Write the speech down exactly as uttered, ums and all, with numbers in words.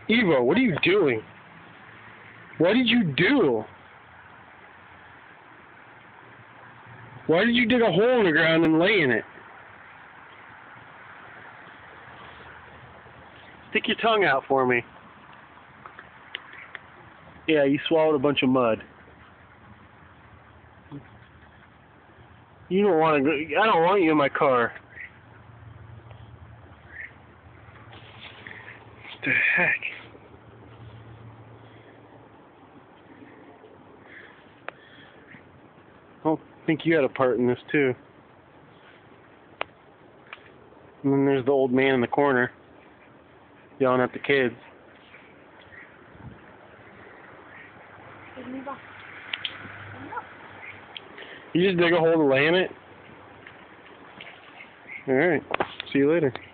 Evo, what are you doing? What did you do? Why did you dig a hole in the ground and lay in it? Stick your tongue out for me. Yeah, you swallowed a bunch of mud. You don't want to go. I don't want you in my car. What the heck? I think you had a part in this too. And then there's the old man in the corner yelling at the kids. You just dig a hole to lay in it? Alright, see you later.